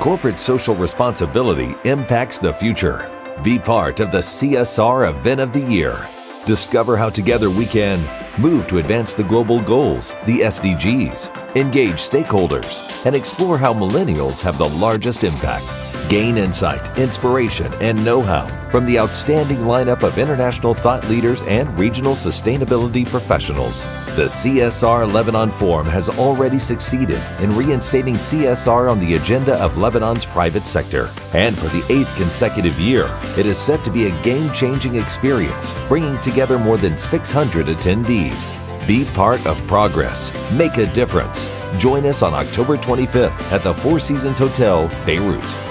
corporate social responsibility impacts the future. Be part of the CSR Event of the Year. Discover how together we can move to advance the global goals, the SDGs, engage stakeholders, and explore how millennials have the largest impact. Gain insight, inspiration, and know-how from the outstanding lineup of international thought leaders and regional sustainability professionals. The CSR Lebanon Forum has already succeeded in reinstating CSR on the agenda of Lebanon's private sector. And for the 8th consecutive year, it is set to be a game-changing experience, bringing together more than 600 attendees. Be part of progress. Make a difference. Join us on October 25th at the Four Seasons Hotel, Beirut.